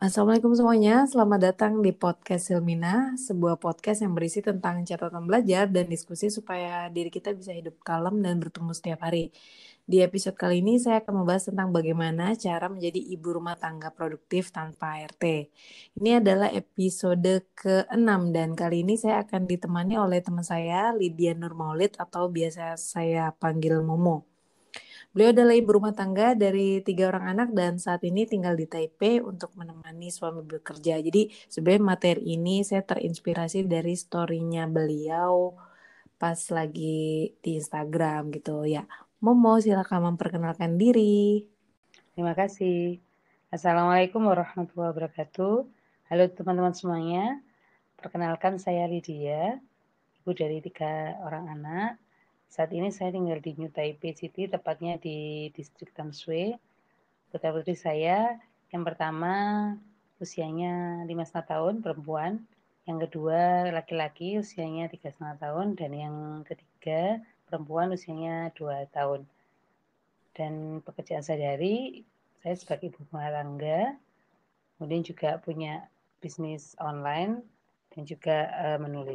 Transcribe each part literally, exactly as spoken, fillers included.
Assalamualaikum semuanya, selamat datang di podcast Silmina, sebuah podcast yang berisi tentang catatan belajar dan diskusi supaya diri kita bisa hidup kalem dan bertumbuh setiap hari. Di episode kali ini saya akan membahas tentang bagaimana cara menjadi ibu rumah tangga produktif tanpa A R T. Ini adalah episode keenam dan kali ini saya akan ditemani oleh teman saya Lydia Nur Maulid atau biasa saya panggil Momo. Beliau adalah ibu rumah tangga dari tiga orang anak dan saat ini tinggal di Taipei untuk menemani suami bekerja. Jadi sebenarnya materi ini saya terinspirasi dari story-nya beliau pas lagi di Instagram gitu ya. Momo, silakan memperkenalkan diri. Terima kasih. Assalamualaikum warahmatullahi wabarakatuh. Halo teman-teman semuanya. Perkenalkan saya Lydia, ibu dari tiga orang anak. Saat ini saya tinggal di New Taipei City, tepatnya di distrik Tamsui. Putra-putri saya, yang pertama usianya lima setengah tahun, perempuan. Yang kedua laki-laki, usianya tiga setengah tahun. Dan yang ketiga perempuan, usianya dua tahun. Dan pekerjaan sehari-hari, saya sebagai ibu rumah tangga, kemudian juga punya bisnis online, dan juga uh, menulis.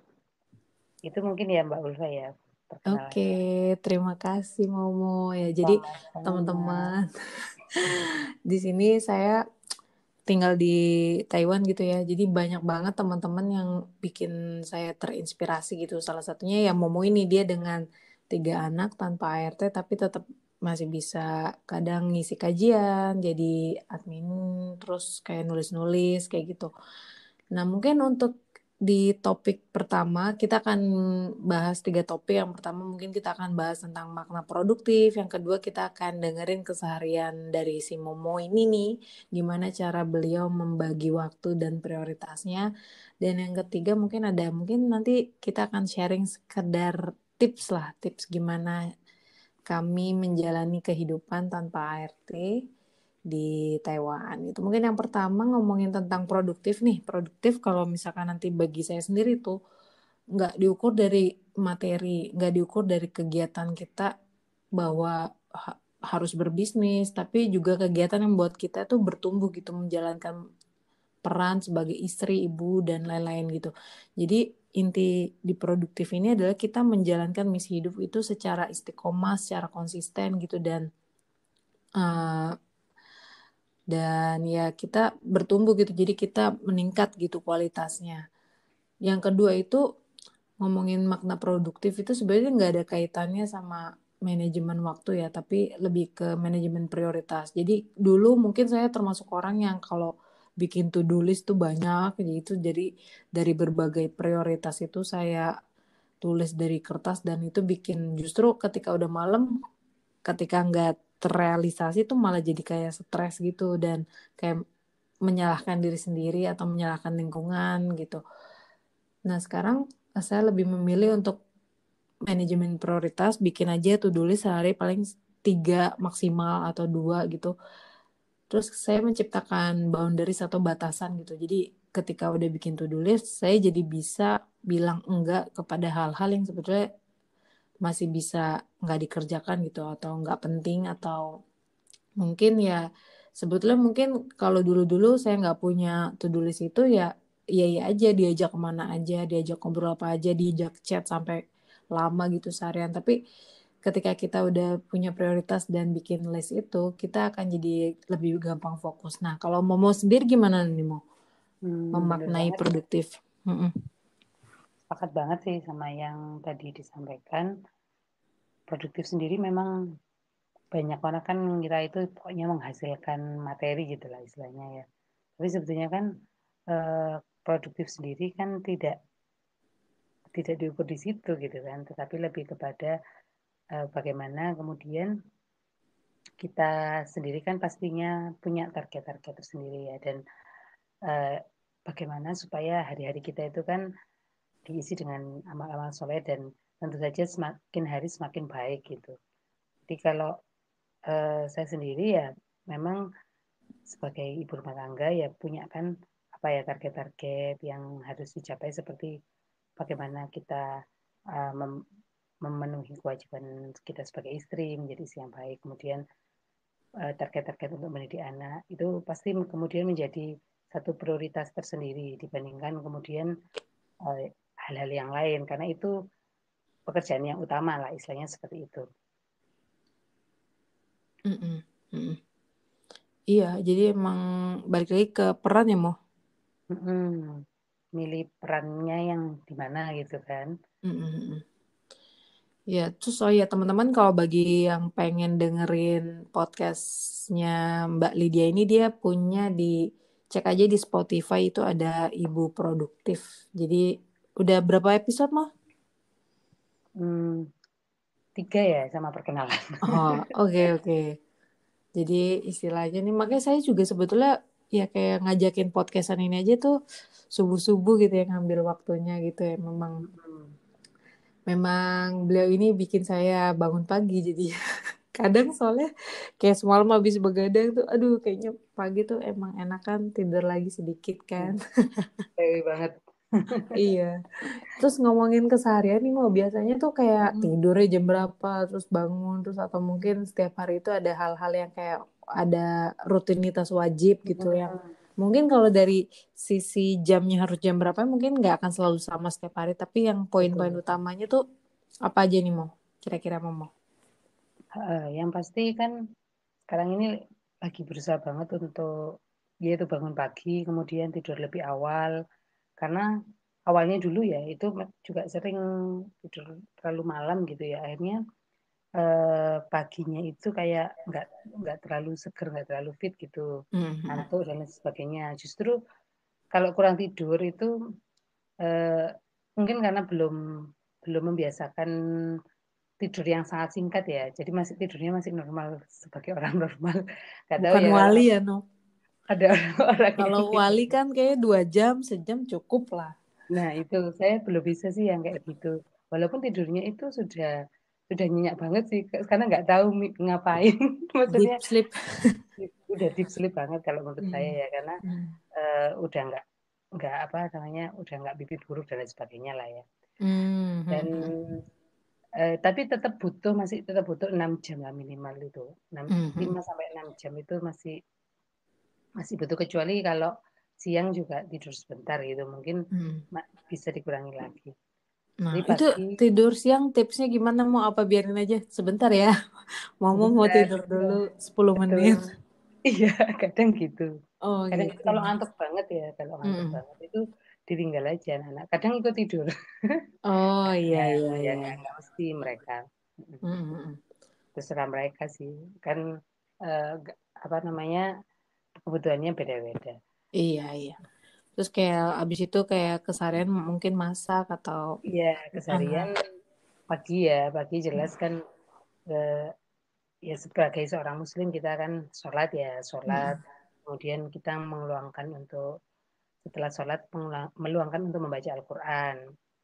Itu mungkin ya Mbak Ulfa ya, Oke, perkenalannya. terima kasih Momo ya. Jadi Sama-sama. teman-teman, di sini saya tinggal di Taiwan gitu ya. Jadi banyak banget teman-teman yang bikin saya terinspirasi gitu. Salah satunya ya Momo ini, dia dengan tiga anak tanpa A R T tapi tetap masih bisa kadang ngisi kajian, jadi admin, terus kayak nulis-nulis kayak gitu. Nah, mungkin untuk di topik pertama kita akan bahas tiga topik. Yang pertama mungkin kita akan bahas tentang makna produktif. Yang kedua kita akan dengerin keseharian dari si Momo ini nih, gimana cara beliau membagi waktu dan prioritasnya. Dan yang ketiga mungkin ada, mungkin nanti kita akan sharing sekedar tips lah, tips gimana kami menjalani kehidupan tanpa A R T di Taiwan. Itu mungkin yang pertama ngomongin tentang produktif nih. Produktif kalau misalkan nanti bagi saya sendiri tuh nggak diukur dari materi, nggak diukur dari kegiatan kita bahwa ha- harus berbisnis, tapi juga kegiatan yang buat kita tuh bertumbuh gitu, menjalankan peran sebagai istri, ibu, dan lain-lain gitu. Jadi inti di produktif ini adalah kita menjalankan misi hidup itu secara istiqomah, secara konsisten gitu dan uh, dan ya kita bertumbuh gitu. Jadi kita meningkat gitu kualitasnya. Yang kedua itu ngomongin makna produktif itu sebenarnya nggak ada kaitannya sama manajemen waktu ya, tapi lebih ke manajemen prioritas. Jadi dulu mungkin saya termasuk orang yang kalau bikin to-do list tuh banyak, jadi itu jadi dari berbagai prioritas itu saya tulis dari kertas dan itu bikin justru ketika udah malam, ketika nggak terrealisasi tuh malah jadi kayak stres gitu dan kayak menyalahkan diri sendiri atau menyalahkan lingkungan gitu. Nah, sekarang saya lebih memilih untuk manajemen prioritas, bikin aja tuh do list sehari paling tiga maksimal atau dua gitu. Terus saya menciptakan boundaries atau batasan gitu. Jadi ketika udah bikin to do list, saya jadi bisa bilang enggak kepada hal-hal yang sebetulnya masih bisa nggak dikerjakan gitu atau nggak penting atau mungkin ya sebetulnya mungkin kalau dulu-dulu saya nggak punya to do list itu ya iya iya aja diajak kemana aja, diajak ngobrol apa aja, diajak chat sampai lama gitu seharian. Tapi ketika kita udah punya prioritas dan bikin list itu, kita akan jadi lebih gampang fokus. Nah, kalau Momo sendiri gimana nih Mo? Hmm, bener Memaknai banget ya. produktif. Mm-mm. Sepakat banget sih sama yang tadi disampaikan. Produktif sendiri memang banyak orang kan mengira itu pokoknya menghasilkan materi gitu lah istilahnya ya. Tapi sebetulnya kan eh, produktif sendiri kan tidak tidak diukur di situ gitu kan, tetapi lebih kepada uh, bagaimana kemudian kita sendiri kan pastinya punya target-target tersendiri ya, dan uh, bagaimana supaya hari-hari kita itu kan diisi dengan amal-amal soleh dan tentu saja semakin hari semakin baik gitu. Jadi kalau uh, saya sendiri ya memang sebagai ibu rumah tangga ya punya kan apa ya target-target yang harus dicapai seperti bagaimana kita uh, mem- memenuhi kewajiban kita sebagai istri menjadi istri yang baik, kemudian target-target untuk mendidik anak itu pasti kemudian menjadi satu prioritas tersendiri dibandingkan kemudian uh, hal-hal yang lain karena itu pekerjaan yang utama lah istilahnya seperti itu. Mm-mm. Mm-mm. Iya, jadi emang balik lagi ke peran ya, Mo. Mm-mm. Milih perannya yang di mana gitu kan. Mm-mm. Ya, terus oh ya teman-teman kalau bagi yang pengen dengerin podcastnya Mbak Lydia ini dia punya di cek aja di Spotify itu ada Ibu Produktif. Jadi udah berapa episode Mo? Hmm, tiga ya sama perkenalan. Oh, oke oke. Jadi istilahnya nih makanya saya juga sebetulnya ya kayak ngajakin podcastan ini aja tuh subuh-subuh gitu ya ngambil waktunya gitu ya. Memang Hmm. memang beliau ini bikin saya bangun pagi jadi kadang soalnya kayak semalam habis begadang tuh aduh kayaknya pagi tuh emang enakan tidur lagi sedikit Ya, kan. dewi banget. Iya. Terus ngomongin keseharian nih mau biasanya tuh kayak Mm-mm. tidurnya jam berapa, terus bangun, terus atau mungkin setiap hari itu ada hal-hal yang kayak ada rutinitas wajib gitu yang Mm-mm. mungkin kalau dari sisi jamnya harus jam berapa mungkin nggak akan selalu sama setiap hari, tapi yang poin-poin Betul. utamanya tuh apa aja nih mau? Kira-kira mau? Uh, yang pasti kan sekarang ini lagi berusaha banget untuk yaitu bangun pagi, kemudian tidur lebih awal. Karena awalnya dulu ya itu juga sering tidur terlalu malam gitu ya. Akhirnya eh, paginya itu kayak nggak nggak terlalu seger, nggak terlalu fit gitu, Hmm. ngantuk dan lain sebagainya. Justru kalau kurang tidur itu eh, mungkin karena belum belum membiasakan tidur yang sangat singkat ya. Jadi masih tidurnya masih normal sebagai orang normal. Gak tahu Bukan ya kalau wali ya, no. ada orang-orang yang Kalau tidur. wali kan kayak dua jam, sejam cukup lah. Nah itu saya belum bisa sih yang kayak gitu. Walaupun tidurnya itu sudah sudah nyenyak banget sih. Karena nggak tahu mi- ngapain. Maksudnya Deep sleep. udah deep sleep banget kalau menurut saya Hmm. ya. Karena Hmm. eh, udah nggak nggak apa namanya udah nggak mimpi buruk dan lain sebagainya lah ya. Hmm. Dan Hmm. Hmm. eh, tapi tetap butuh masih tetap butuh enam jam lah minimal itu. Enam Hmm. Hmm. lima sampai enam jam itu masih masih butuh kecuali kalau siang juga tidur sebentar gitu mungkin Hmm. bisa dikurangi lagi. Nah, Jadi itu pagi tidur siang tipsnya gimana mau apa biarin aja sebentar ya. Mama mau sebentar tidur ya, dulu sepuluh betul. menit. Iya, kadang gitu. Oh Kadang itu gitu. kalau ngantuk banget ya, kalau ngantuk Mm-mm. banget itu ditinggal aja anak-anak. Kadang ikut tidur. Oh iya Kadang iya ya iya. nggak nggak mesti mereka. Mm-mm. Mm-mm. Terserah mereka sih. Kan eh, g- apa namanya kebutuhannya beda-beda. Iya iya. Terus kayak abis itu kayak keseharian mungkin masak atau Iya, anak. keseharian pagi ya, pagi jelas kan eh, ya sebagai seorang muslim kita kan sholat ya, sholat. Mm-mm. Kemudian kita mengeluangkan untuk setelah sholat meluangkan untuk membaca Al-Quran.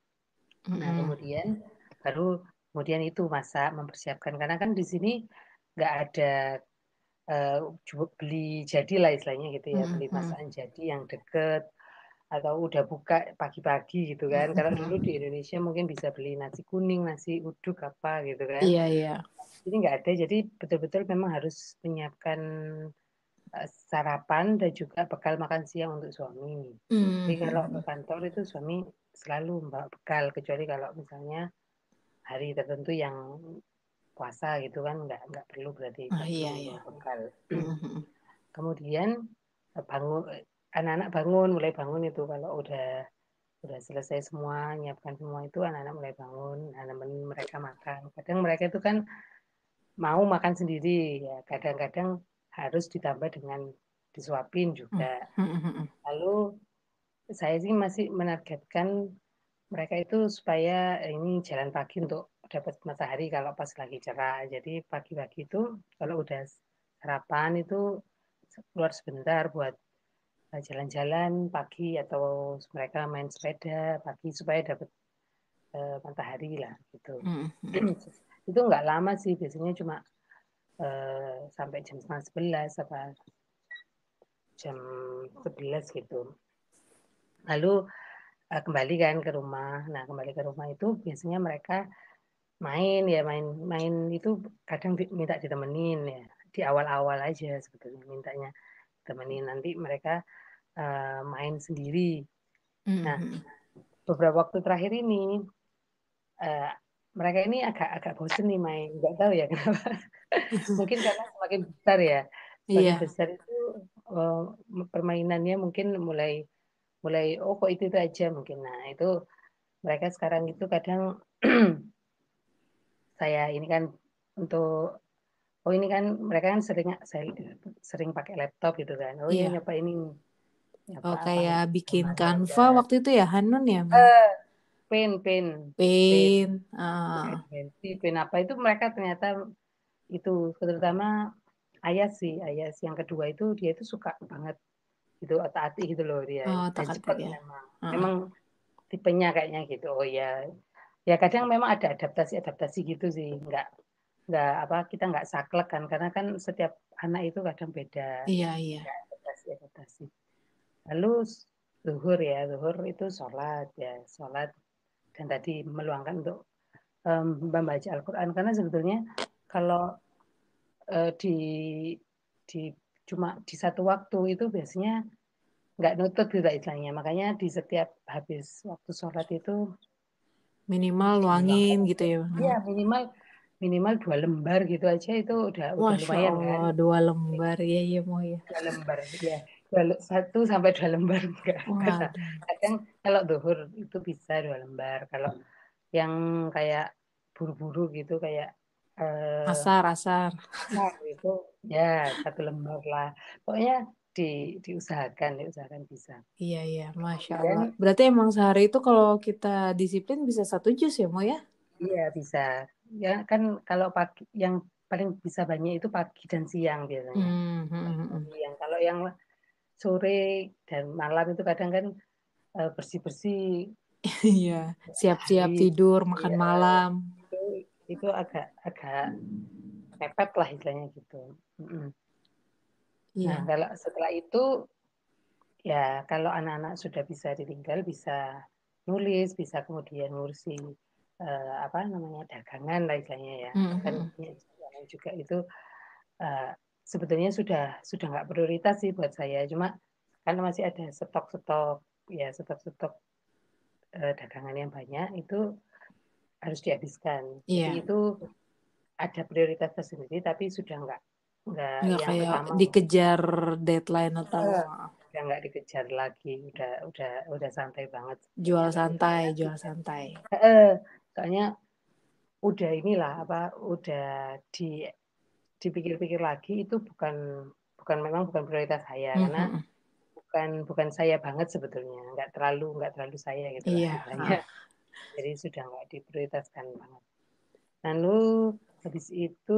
Nah, Mm-mm. kemudian baru kemudian itu masak mempersiapkan karena kan di sini nggak ada eh, beli jadi lah istilahnya gitu ya, beli Mm-mm. masakan jadi yang deket atau udah buka pagi-pagi gitu kan. Kalau dulu di Mm-mm. Indonesia mungkin bisa beli nasi kuning, nasi uduk apa gitu kan. Iya iya. Jadi nggak ada, jadi betul-betul memang harus menyiapkan eh, sarapan dan juga bekal makan siang untuk suami. Jadi kalau ke Mm-mm. kantor itu suami selalu membawa bekal, kecuali kalau misalnya hari tertentu yang puasa gitu kan nggak nggak perlu berarti Oh nggak perlu iya iya. membawa bekal. Mm-mm. Kemudian eh, bangun anak-anak bangun mulai bangun itu kalau udah udah selesai semua nyiapkan semua itu anak-anak mulai bangun anak mereka makan kadang mereka itu kan mau makan sendiri ya kadang-kadang harus ditambah dengan disuapin juga. Mm-mm. Lalu saya sih masih menargetkan mereka itu supaya ini jalan pagi untuk dapat matahari kalau pas lagi cerah. Jadi pagi-pagi itu kalau udah sarapan itu keluar sebentar buat eh, jalan-jalan pagi atau mereka main sepeda pagi supaya dapat eh, matahari lah gitu. Mm-mm. Itu nggak lama sih biasanya cuma eh, sampai jam setengah sebelas apa jam sebelas gitu. Lalu eh, kembali kan ke rumah. Nah kembali ke rumah itu biasanya mereka main ya main main itu kadang minta ditemenin ya di awal-awal aja sebetulnya mintanya temenin, nanti mereka uh, main sendiri. Nah, Mm-hmm. beberapa waktu terakhir ini uh, mereka ini agak-agak bosen nih main, nggak tahu ya kenapa. Mungkin karena semakin besar ya, semakin Iya. besar itu uh, permainannya mungkin mulai mulai oh kok itu, itu aja mungkin. Nah itu mereka sekarang itu kadang saya ini kan untuk oh ini kan mereka kan sering sering pakai laptop gitu kan. Oh ya Iya. nyoba ini Oh, apa apa kayak bikin gambar Canva gambar. waktu itu ya Hanun ya, Ma? Eh, pin pin pin Paint. Ah. pin apa itu mereka ternyata itu terutama Ayas sih Ayas yang kedua itu dia itu suka banget itu otak-atik gitu loh dia Oh, dan tak-atik cepat ya. memang Ah. memang tipenya kayaknya gitu. Oh ya ya kadang memang ada adaptasi adaptasi gitu sih nggak nggak apa kita nggak saklek kan karena kan setiap anak itu kadang beda Iya, iya. adaptasi adaptasi lalu zuhur ya zuhur itu sholat ya sholat dan tadi meluangkan untuk um, membaca Al-Quran karena sebetulnya kalau uh, di di cuma di satu waktu itu biasanya nggak nutut gitu istilahnya makanya di setiap habis waktu sholat itu Minimal luangin diluangkan gitu untuk ya. ya minimal minimal dua lembar gitu aja itu udah udah Masya lumayan kan Allah, dua lembar. Ya, iya, mau ya. dua lembar ya dua, satu sampai dua lembar enggak Waduh. kadang kalau duhur itu bisa dua lembar kalau yang kayak buru-buru gitu kayak eh, Asar, asar. asar itu ya satu lembar lah pokoknya di diusahakan diusahakan bisa Iya, iya. Masya Allah. kemudian Berarti emang sehari itu kalau kita disiplin bisa satu jus ya, Mo ya? iya bisa ya kan kalau pagi yang paling bisa banyak itu pagi dan siang biasanya Hmm, hmm, pagi hmm, dan hmm. siang kalau yang sore dan malam itu kadang kan bersih bersih Iya. Siap-siap hari tidur, makan eh, malam. itu itu agak agak mepet lah istilahnya gitu. Mm-mm. Nah Iya. kalau setelah itu ya kalau anak-anak sudah bisa ditinggal bisa nulis bisa kemudian ngurusi eh, apa namanya dagangan lah istilahnya ya Hmm, hmm, kan hmm. punya dagangan juga itu eh, sebetulnya sudah sudah nggak prioritas sih buat saya cuma kan masih ada stok-stok ya stok-stok eh, dagangan yang banyak itu harus dihabiskan jadi Iya. itu ada prioritas tersendiri tapi sudah nggak nggak Nggak yang kayak utama dikejar deadline atau eh, udah nggak dikejar lagi udah udah udah santai banget sebetulnya jual tapi santai, karena jual sudah santai. eh, soalnya udah inilah apa udah di dipikir-pikir lagi itu bukan bukan memang bukan prioritas saya Hmm, karena hmm, hmm. bukan bukan saya banget sebetulnya nggak terlalu nggak terlalu saya gitulah Iya. istilahnya Ah. jadi sudah nggak diprioritaskan banget lalu habis itu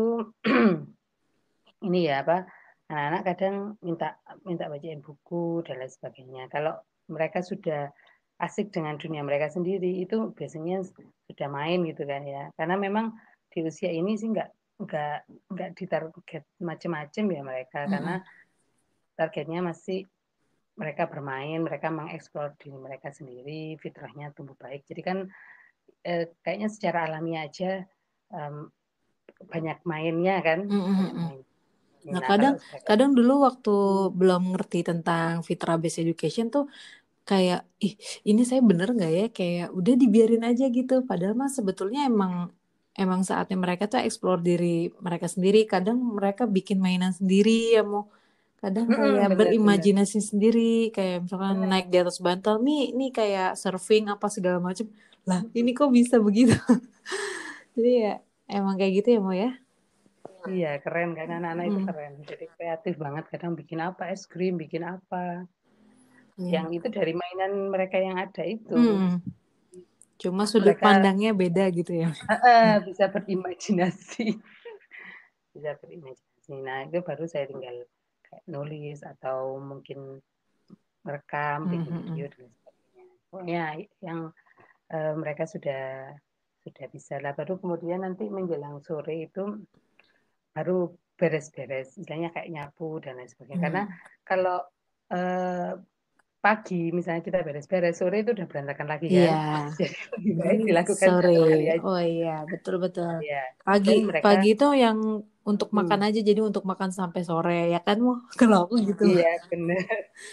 ini ya apa anak-anak kadang minta minta bacain buku dan lain sebagainya. Kalau mereka sudah asik dengan dunia mereka sendiri itu biasanya sudah main gitu kan ya. Karena memang di usia ini sih nggak nggak nggak ditarget macam-macam ya mereka Hmm, karena hmm. targetnya masih mereka bermain, mereka mengeksplor diri mereka sendiri, fitrahnya tumbuh baik. Jadi kan eh, kayaknya secara alamiah aja um, banyak mainnya kan, Hmm, hmm, hmm, banyak hmm. main. Nah, Nah kalau kadang sekarang kadang dulu waktu belum ngerti tentang Fitra Based Education tuh kayak ih ini saya bener nggak ya kayak udah dibiarin aja gitu padahal mah sebetulnya emang emang saatnya mereka tuh explore diri mereka sendiri kadang mereka bikin mainan sendiri ya mau kadang kayak benar-benar berimajinasi sendiri kayak misalkan naik benar di atas bantal nih nih kayak surfing apa segala macem lah ini kok bisa begitu jadi ya emang kayak gitu ya mau ya. iya keren kan anak-anak itu Hmm. keren jadi kreatif banget kadang bikin apa es krim bikin apa yang Iya. itu dari mainan mereka yang ada itu Hmm. Cuma sudut mereka pandangnya beda gitu ya. uh, bisa berimajinasi bisa berimajinasi nah itu baru saya tinggal kayak nulis atau mungkin merekam Hmm, bikin hmm, video hmm. dan sebagainya pokoknya yang uh, mereka sudah sudah bisa lah baru kemudian nanti menjelang sore itu baru beres-beres, misalnya kayak nyapu dan lain sebagainya. Karena Hmm. kalau eh, pagi misalnya kita beres-beres, sore itu udah berantakan lagi kan. Iya. Jadi lebih baik Jadi dilakukan sore. satu hari aja. Oh iya, betul-betul. Ya. Pagi Dan mereka, pagi itu yang untuk makan hmm, aja, jadi untuk makan sampai sore ya kan, mau kalau aku gitu. iya benar.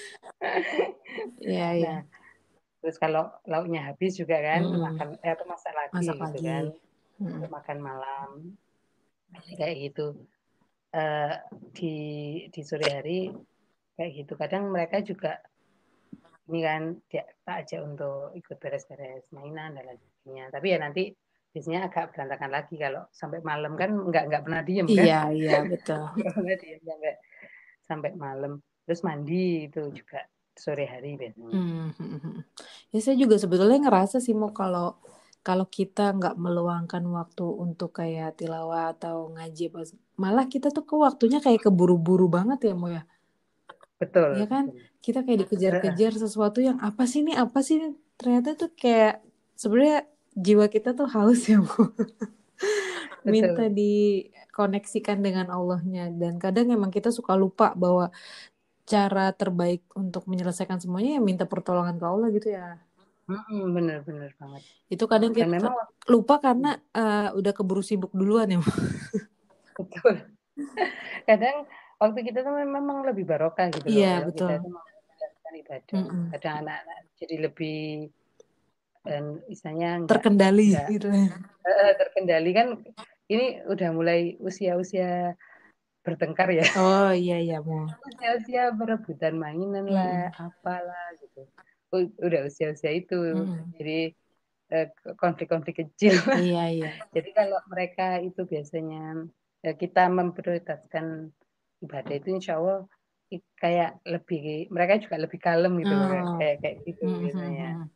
Iya, iya. Nah, terus kalau lauknya habis juga kan, Mm-mm. makan eh, apa masak lagi Masak gitu kan, lagi. Mm-mm. untuk makan malam. Jadi kayak gitu. Eh, di di sore hari kayak gitu. Kadang mereka juga ini kan dia tak ajak untuk ikut beres-beres mainan dan lain sebagainya. Tapi ya nanti biasanya agak berantakan lagi kalau sampai malam kan nggak nggak pernah diem kan. Iya, iya, betul. Nggak pernah diem sampai sampai malam. Terus mandi itu juga sore hari biasanya. Hmm, hmm, hmm. Ya saya juga sebetulnya ngerasa sih, mau kalau kalau kita nggak meluangkan waktu untuk kayak tilawah atau ngaji apa, malah kita tuh ke waktunya kayak keburu-buru banget ya, Mo ya. Ya Betul, kan, betul. kita kayak Heeh, dikejar-kejar sesuatu yang apa sih nih, apa sih nih. Ternyata tuh kayak sebenarnya jiwa kita tuh haus ya, Mo. Minta betul. dikoneksikan dengan Allahnya, dan kadang emang kita suka lupa bahwa cara terbaik untuk menyelesaikan semuanya ya minta pertolongan ke Allah gitu ya. Mm-mm, bener-bener banget. Itu kadang Dan kita memang lupa karena uh, udah keburu sibuk duluan ya. betul. Kadang waktu kita tuh memang lebih barokah gitu loh Iya, kalau kita betul. itu menjalankan ibadah. Mm-mm. Kadang anak-anak jadi lebih dan istilahnya nggak Terkendali nggak gitu ya. eh, terkendali kan. Ini udah mulai usia-usia bertengkar ya. Oh iya, iya, mau. Usia-usia berebutan mainan lah, Mm-mm. apalah gitu. U- Udah usia-usia itu. Mm-mm. Jadi eh, konflik-konflik kecil. Iya, iya. Jadi kalau mereka itu biasanya eh, kita memprioritaskan ibadah itu insya Allah i- kayak lebih mereka juga lebih kalem gitu loh kayak Oh. kayak kayak gitu biasanya. Mm-mm.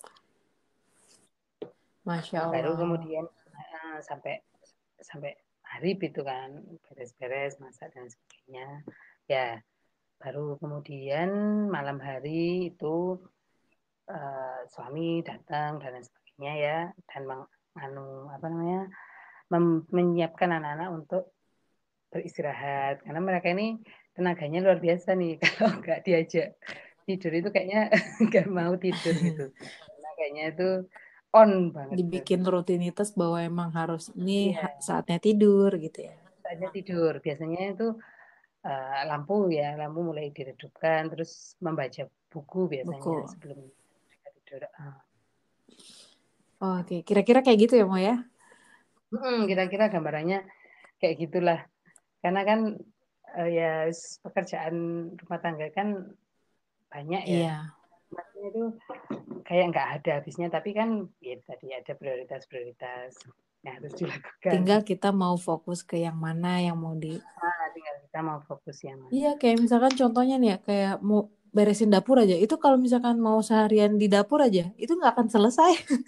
Masya Baru Allah. kemudian eh, sampai sampai maghrib itu kan beres-beres masak dan sebagainya. Ya, baru kemudian malam hari itu eh, suami datang dan lain sebagainya ya dan meng, anu, apa namanya mem- menyiapkan anak-anak untuk beristirahat karena mereka ini tenaganya luar biasa nih kalau nggak diajak tidur itu kayaknya nggak mau tidur gitu karena kayaknya itu on banget tuh. Dibikin rutinitas bahwa emang harus ini Iya, ha- saatnya tidur gitu ya. saatnya tidur biasanya itu eh, lampu ya lampu mulai diredupkan terus membaca buku biasanya Buku. sebelum mereka tidur. Ah. Oh, oke, kira-kira kayak gitu ya, Mo ya? Hmm, kira-kira gambarannya kayak gitulah karena kan eh, ya pekerjaan rumah tangga kan banyak ya Iya. maksudnya itu kayak nggak ada habisnya tapi kan ya tadi ada prioritas-prioritas yang harus dilakukan. Tinggal kita mau fokus ke yang mana yang mau di. Nah, tinggal kita mau fokus yang Iya, mana. kayak misalkan contohnya nih ya, kayak mau beresin dapur aja. Itu kalau misalkan mau seharian di dapur aja, itu nggak akan selesai.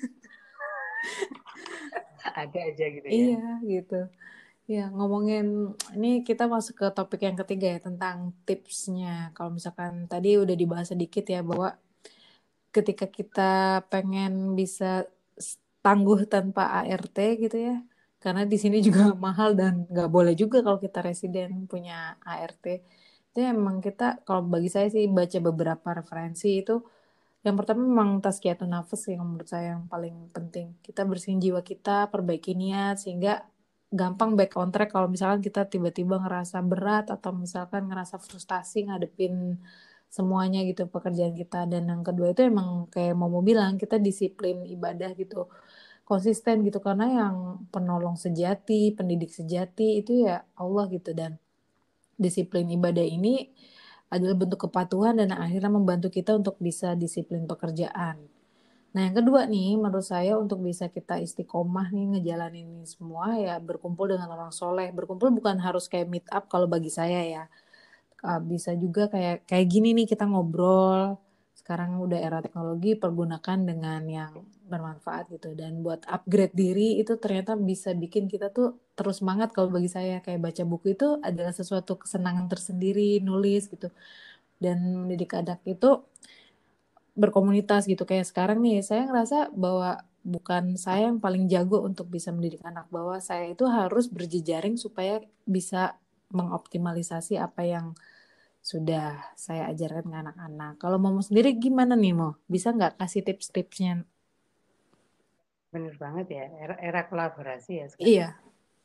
Ada aja gitu ya. Iya, gitu. Ya, ngomongin ini kita masuk ke topik yang ketiga ya, tentang tipsnya. Kalau misalkan tadi udah dibahas sedikit ya, bahwa ketika kita pengen bisa s- tangguh tanpa A R T gitu ya, karena di sini juga mahal dan nggak boleh juga kalau kita residen punya A R T. Itu emang kita, kalau bagi saya sih, baca beberapa referensi itu, yang pertama memang tazkiyatun nafas yang menurut saya yang paling penting. Kita bersihin jiwa kita, perbaiki niat sehingga gampang back on track kalau misalkan kita tiba-tiba ngerasa berat atau misalkan ngerasa frustasi ngadepin semuanya gitu pekerjaan kita. Dan yang kedua itu emang kayak mau bilang, kita disiplin ibadah gitu, konsisten gitu, karena yang penolong sejati, pendidik sejati itu ya Allah gitu. Dan disiplin ibadah ini adalah bentuk kepatuhan dan akhirnya membantu kita untuk bisa disiplin pekerjaan. Nah, yang kedua nih, menurut saya untuk bisa kita istiqomah nih ngejalanin ini semua ya berkumpul dengan orang soleh. Berkumpul bukan harus kayak meet up kalau bagi saya ya. Uh, bisa juga kayak kayak gini nih kita ngobrol. Sekarang udah era teknologi, pergunakan dengan yang bermanfaat gitu. Dan buat upgrade diri itu ternyata bisa bikin kita tuh terus semangat. Kalau bagi saya kayak baca buku itu adalah sesuatu kesenangan tersendiri, nulis gitu. Dan mendidik anak itu berkomunitas gitu. Kayak sekarang nih saya ngerasa bahwa bukan saya yang paling jago untuk bisa mendidik anak, bahwa saya itu harus berjejaring supaya bisa mengoptimalisasi apa yang sudah saya ajarkan ke anak-anak. Kalau Momo sendiri gimana nih, Mo? Bisa nggak kasih tips-tipsnya? Bener banget ya, era, era kolaborasi ya sekarang. Iya.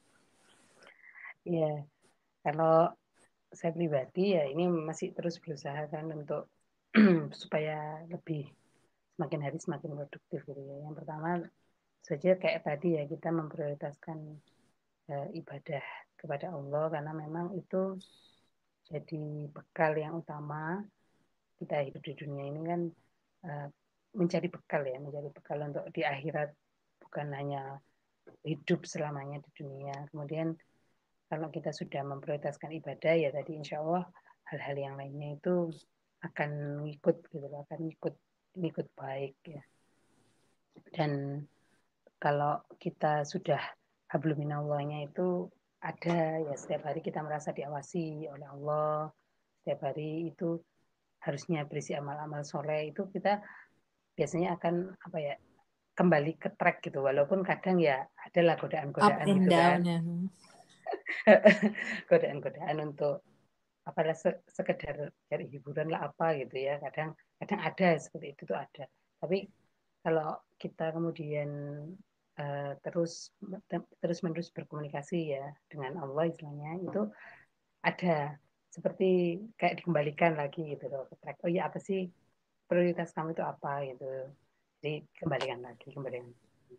Iya, kalau saya pribadi ya ini masih terus berusaha kan untuk supaya lebih semakin hari semakin produktif gitu ya. Yang pertama saja kayak tadi ya kita memprioritaskan uh, ibadah kepada Allah karena memang itu jadi bekal yang utama kita hidup di dunia ini kan uh, mencari bekal ya, mencari bekal untuk di akhirat bukan hanya hidup selamanya di dunia. Kemudian kalau kita sudah memprioritaskan ibadah ya tadi insya Allah hal-hal yang lainnya itu akan ngikut gitu loh, akan ngikut ngikut baik ya. Dan kalau kita sudah habluminallahnya itu ada ya setiap hari kita merasa diawasi oleh Allah, setiap hari itu harusnya berisi amal-amal soleh itu kita biasanya akan apa ya kembali ke track gitu walaupun kadang ya adalah Up godaan-godaan and gitu kan down ya. godaan-godaan untuk apalah sekedar cari hiburan lah apa gitu ya kadang kadang ada seperti itu tuh ada tapi kalau kita kemudian uh, terus terus menerus berkomunikasi ya dengan Allah istilahnya itu ada seperti kayak dikembalikan lagi gitu loh ke track oh iya apa sih prioritas kamu itu apa gitu jadi kembalikan lagi kembalikan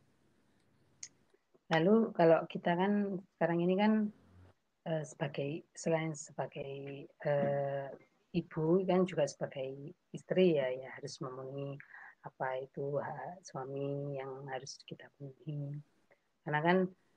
lalu kalau kita kan sekarang ini kan uh, sebagai selain sebagai uh, ibu kan juga sebagai istri ya ya harus memenuhi apa itu hak suami yang harus kita penuhi karena kan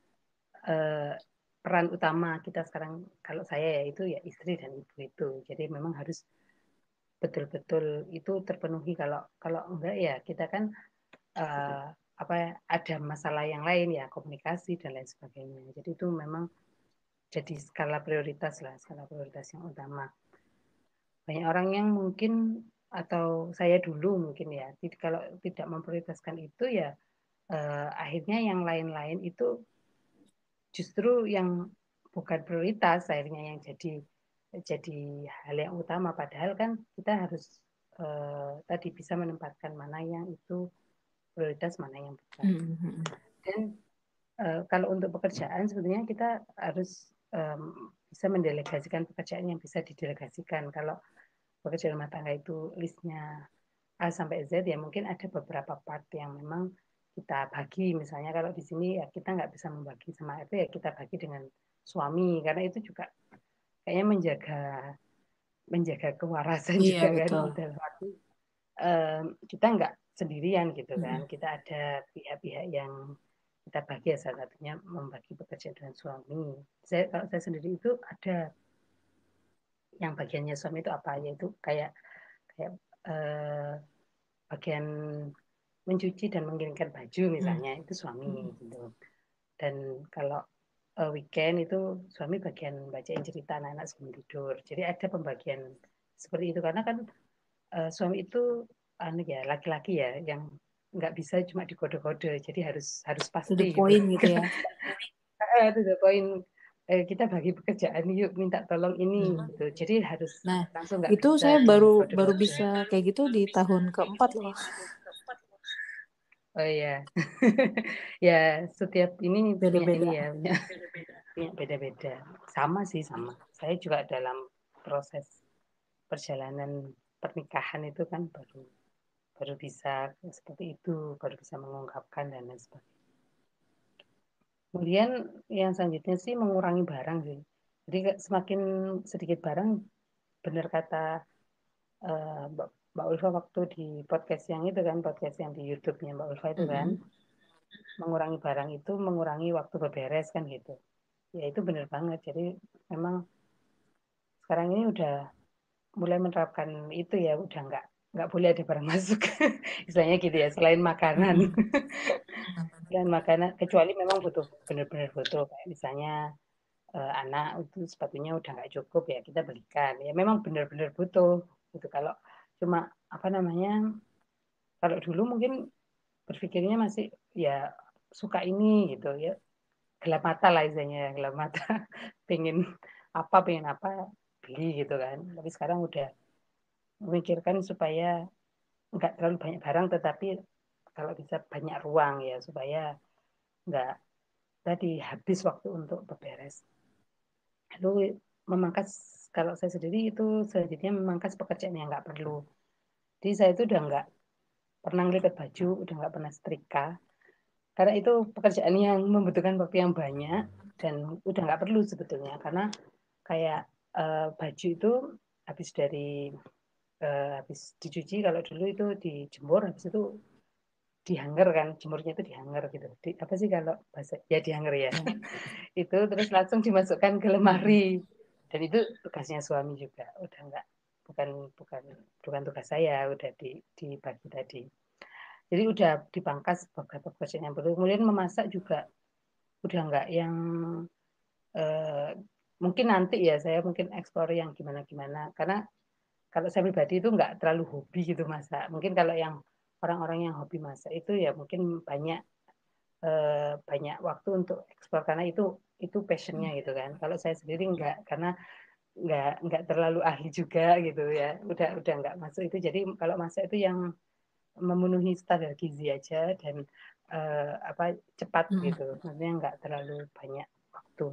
uh, peran utama kita sekarang kalau saya ya itu ya istri dan ibu itu jadi memang harus betul-betul itu terpenuhi kalau kalau enggak ya kita kan uh, apa ada masalah yang lain ya komunikasi dan lain sebagainya jadi itu memang jadi skala prioritas lah, skala prioritas yang utama. Banyak orang yang mungkin atau saya dulu mungkin ya, kalau tidak memprioritaskan itu ya eh, akhirnya yang lain-lain itu justru yang bukan prioritas akhirnya yang jadi jadi hal yang utama. Padahal kan kita harus eh, tadi bisa menempatkan mana yang itu prioritas, mana yang bukan. Mm-hmm. Dan uh, kalau untuk pekerjaan sebetulnya kita harus um, bisa mendelegasikan pekerjaan yang bisa didelegasikan. Kalau pekerjaan rumah tangga itu listnya A sampai Z ya mungkin ada beberapa part yang memang kita bagi. Misalnya kalau di sini ya kita nggak bisa membagi sama itu ya kita bagi dengan suami karena itu juga kayaknya menjaga menjaga kewarasan Iya juga kan betul. dalam arti um, kita nggak sendirian gitu kan Mm-hmm. kita ada pihak-pihak yang kita bagi ya salah satunya membagi pekerjaan dengan suami saya kalau saya sendiri itu ada yang bagiannya suami itu apa yaitu kayak kayak eh, bagian mencuci dan mengiringkan baju misalnya itu suami Mm-hmm. gitu dan kalau uh, weekend itu suami bagian bacain cerita anak-anak sebelum tidur jadi ada pembagian seperti itu karena kan uh, suami itu anu ya laki-laki ya yang nggak bisa cuma dikode-kode jadi harus harus To pasti the gitu point gitu ya. itu the point eh, kita bagi pekerjaan yuk minta tolong ini Mm-hmm. gitu jadi harus Nah, langsung nggak itu bisa saya baru baru dikode-kode bisa kayak gitu di tahun keempat loh. oh ya ya setiap ini punya ini Beda-beda. ya punya, punya beda-beda sama sih sama saya juga dalam proses perjalanan pernikahan itu kan baru baru bisa seperti itu baru bisa mengungkapkan dan lain sebagainya kemudian yang selanjutnya sih mengurangi barang sih jadi semakin sedikit barang benar kata uh, Mbak, Mbak Ulfa waktu di podcast yang itu kan podcast yang di YouTube-nya Mbak Ulfa itu kan Mm-hmm. mengurangi barang itu mengurangi waktu beberes kan gitu ya itu benar banget jadi memang sekarang ini udah mulai menerapkan itu ya udah nggak nggak boleh ada barang masuk istilahnya gitu ya selain makanan Mm-hmm. selain makanan kecuali memang butuh benar-benar butuh kayak misalnya eh, anak itu sepatunya udah nggak cukup ya kita belikan ya memang benar-benar butuh gitu kalau cuma apa namanya kalau dulu mungkin berpikirnya masih ya suka ini gitu ya gelap mata lah istilahnya gelap mata pengen apa pengen apa beli gitu kan. Tapi sekarang udah memikirkan supaya nggak terlalu banyak barang, tetapi kalau bisa banyak ruang ya, supaya nggak tadi habis waktu untuk beberes. Lalu memangkas, kalau saya sendiri itu selanjutnya memangkas pekerjaan yang nggak perlu. Jadi saya itu udah nggak pernah ngelipat baju, udah nggak pernah setrika, karena itu pekerjaan yang membutuhkan waktu yang banyak dan udah nggak perlu sebetulnya. Karena kayak uh, baju itu habis dari uh, habis dicuci, kalau dulu itu dijemur, habis itu dihanger kan, jemurnya itu dihanger gitu. Di, apa sih kalau bahasa ya dihanger ya. Ya. Itu terus langsung dimasukkan ke lemari. Dan itu tugasnya suami juga, udah nggak, bukan bukan bukan tugas saya, udah di dibagi tadi. Jadi udah dipangkas beberapa pekerjaan yang perlu. Kemudian memasak juga udah nggak yang eh, mungkin nanti ya saya mungkin eksplor yang gimana-gimana. Karena kalau saya pribadi itu nggak terlalu hobi gitu masak. Mungkin kalau yang orang-orang yang hobi masak itu ya mungkin banyak eh, banyak waktu untuk eksplor karena itu itu passionnya gitu kan. Kalau saya sendiri nggak, karena nggak nggak terlalu ahli juga gitu ya. Udah udah nggak masuk itu. Jadi kalau masak itu yang memenuhi standar gizi aja dan uh, apa cepat Hmm. gitu, maksudnya nggak terlalu banyak waktu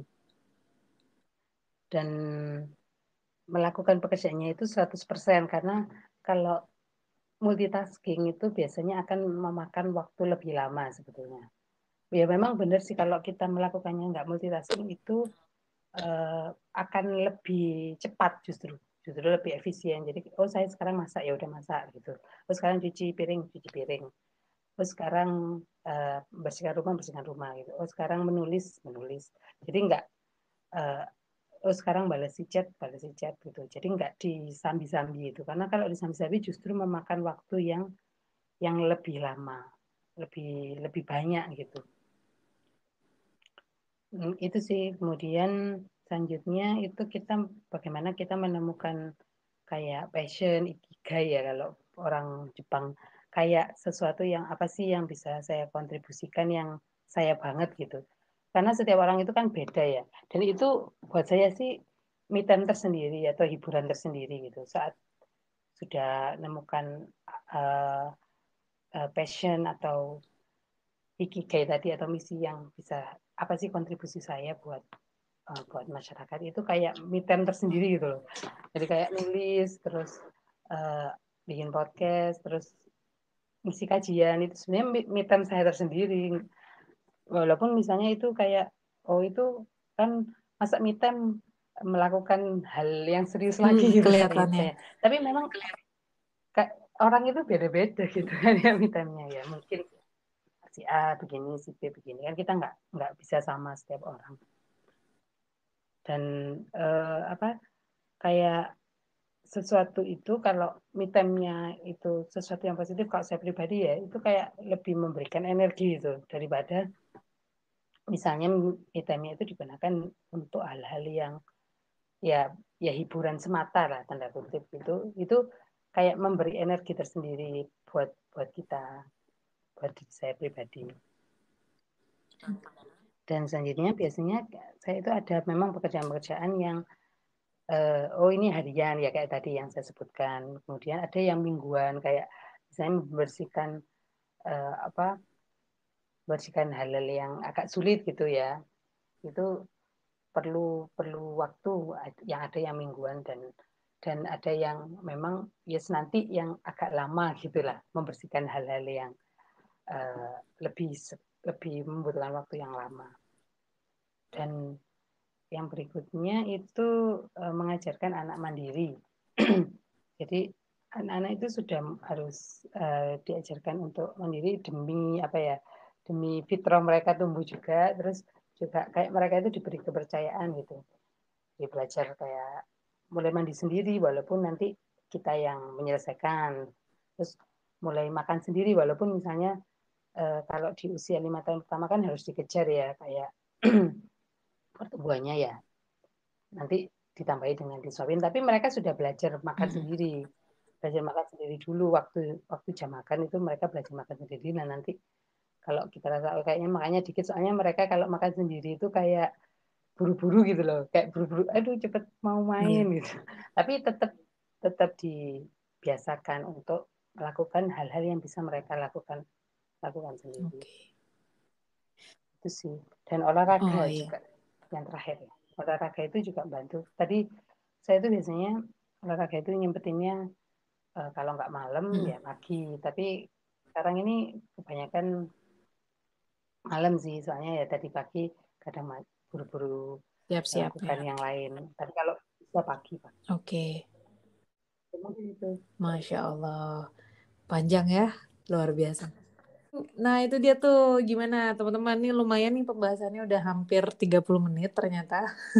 dan melakukan pekerjaannya itu seratus persen karena kalau multitasking itu biasanya akan memakan waktu lebih lama sebetulnya. Ya memang benar sih kalau kita melakukannya nggak multitasking itu uh, akan lebih cepat justru justru lebih efisien. Jadi oh saya sekarang masak ya udah masak gitu. Oh sekarang cuci piring cuci piring. Oh sekarang uh, bersihkan rumah bersihkan rumah gitu. Oh sekarang menulis menulis. Jadi nggak uh, oh sekarang balas si chat balas si chat gitu. Jadi nggak disambi-sambi itu. Karena kalau disambi-sambi justru memakan waktu yang yang lebih lama, lebih lebih banyak gitu. Hmm, itu sih. Kemudian selanjutnya itu kita bagaimana kita menemukan kayak passion, ikigai ya kalau orang Jepang, kayak sesuatu yang apa sih yang bisa saya kontribusikan yang saya banget gitu. Karena setiap orang itu kan beda ya. Dan itu buat saya sih me time tersendiri atau hiburan tersendiri gitu. Saat sudah menemukan uh, uh, passion atau ikigai tadi atau misi yang bisa apa sih kontribusi saya buat uh, buat masyarakat, itu kayak me time tersendiri gitu loh. Jadi kayak nulis terus uh, bikin podcast terus ngisi kajian, itu sebenarnya me time saya tersendiri. Walaupun misalnya itu kayak oh itu kan masa me time melakukan hal yang serius lagi Hmm, gitu kan kelihatannya. kayak, tapi memang orang itu beda-beda gitu kan ya me time-nya ya. Mungkin si A begini si B begini kan, kita nggak nggak bisa sama setiap orang. Dan uh, apa kayak sesuatu itu kalau me time-nya itu sesuatu yang positif, kalau saya pribadi ya itu kayak lebih memberikan energi itu daripada misalnya me time-nya itu digunakan untuk hal-hal yang ya ya hiburan semata lah tanda kutip, itu itu kayak memberi energi tersendiri buat buat kita, buat diri saya pribadi. Dan selanjutnya biasanya saya itu ada memang pekerjaan-pekerjaan yang uh, oh ini harian ya kayak tadi yang saya sebutkan. Kemudian ada yang mingguan kayak misalnya membersihkan uh, apa membersihkan hal-hal yang agak sulit gitu ya. Itu perlu perlu waktu, yang ada yang mingguan dan dan ada yang memang yes nanti yang agak lama gitulah, membersihkan hal-hal yang uh, lebih lebih membutuhkan waktu yang lama. Dan yang berikutnya itu uh, mengajarkan anak mandiri. Jadi anak-anak itu sudah harus uh, diajarkan untuk mandiri demi apa ya? Demi fitrah mereka tumbuh juga, terus juga kayak mereka itu diberi kepercayaan gitu. Jadi belajar kayak mulai mandi sendiri walaupun nanti kita yang menyelesaikan. Terus mulai makan sendiri walaupun misalnya uh, kalau di usia lima tahun pertama kan harus dikejar ya kayak pertumbuhannya ya, nanti ditambahi dengan disuapin, tapi mereka sudah belajar makan Hmm. sendiri, belajar makan sendiri dulu waktu waktu jam makan itu mereka belajar makan sendiri. Nah nanti kalau kita rasa oh, kayaknya makanya dikit, soalnya mereka kalau makan sendiri itu kayak buru-buru gitu loh, kayak buru-buru, aduh cepet mau main Iya. gitu. Tapi tetap tetap dibiasakan untuk melakukan hal-hal yang bisa mereka lakukan lakukan sendiri. Oke. Itu sih. Dan olahraga Oh iya. juga yang terakhir ya. Olahraga itu juga bantu. Tadi saya tuh biasanya olahraga itu nyempetinnya uh, kalau nggak malam Mm-mm. ya pagi. Tapi sekarang ini kebanyakan malam sih, soalnya ya tadi pagi kadang buru-buru Siap-siap melakukan ya. yang lain. Tapi kalau bisa pagi, Pak. Oke. Mungkin itu. Masya Allah. Panjang ya. Luar biasa. Nah itu dia tuh gimana teman-teman nih lumayan nih pembahasannya udah hampir tiga puluh menit ternyata.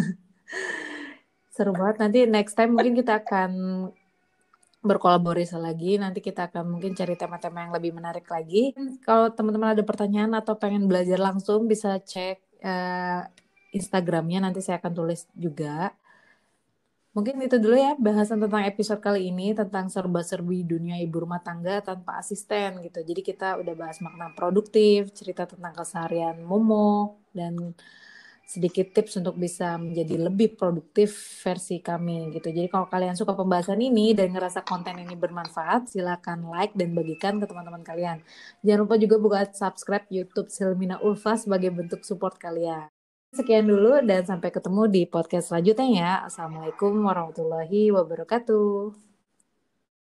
Seru banget. Nanti next time mungkin kita akan berkolaborasi lagi. Nanti kita akan mungkin cari tema-tema yang lebih menarik lagi. Kalau teman-teman ada pertanyaan atau pengen belajar langsung bisa cek eh, Instagramnya. Nanti saya akan tulis juga. Mungkin itu dulu ya bahasan tentang episode kali ini tentang serba-serbi dunia ibu rumah tangga tanpa asisten gitu. Jadi kita udah bahas makna produktif, cerita tentang keseharian Momo, dan sedikit tips untuk bisa menjadi lebih produktif versi kami gitu. Jadi kalau kalian suka pembahasan ini dan ngerasa konten ini bermanfaat, silakan like dan bagikan ke teman-teman kalian. Jangan lupa juga buka subscribe YouTube Silmina Ulfa sebagai bentuk support kalian. Sekian dulu dan sampai ketemu di podcast selanjutnya ya. Assalamualaikum warahmatullahi wabarakatuh.